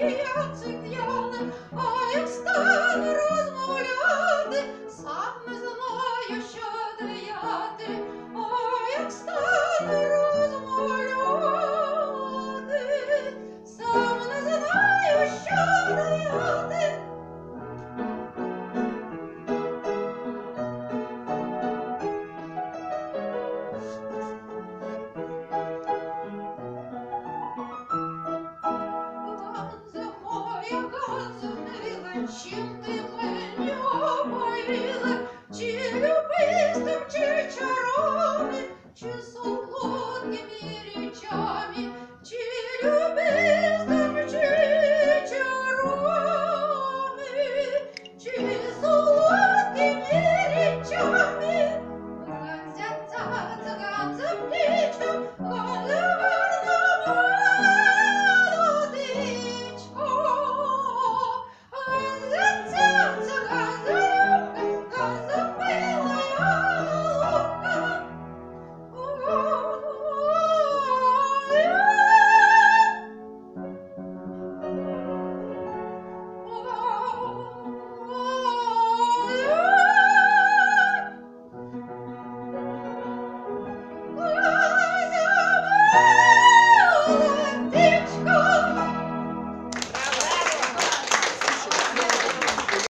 Яцик Яне, а як стане розмовляти, сам не знаю, що діяти, а як стане розмовляти, сам не знаю, що діяти. Ганзо моя, Ганзо мила, чим